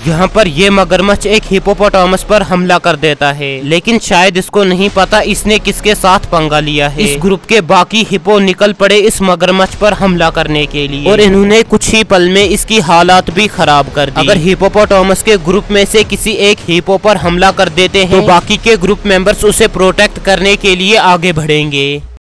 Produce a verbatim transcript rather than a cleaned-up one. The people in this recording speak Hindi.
यहाँ पर ये मगरमच्छ एक हिपोपोटामस पर हमला कर देता है, लेकिन शायद इसको नहीं पता इसने किसके साथ पंगा लिया है। इस ग्रुप के बाकी हिपो निकल पड़े इस मगरमच्छ पर हमला करने के लिए और इन्होंने कुछ ही पल में इसकी हालात भी खराब कर दी। अगर हिपोपोटामस के ग्रुप में से किसी एक हिपो पर हमला कर देते हैं तो बाकी के ग्रुप मेंबर्स उसे प्रोटेक्ट करने के लिए आगे बढ़ेंगे।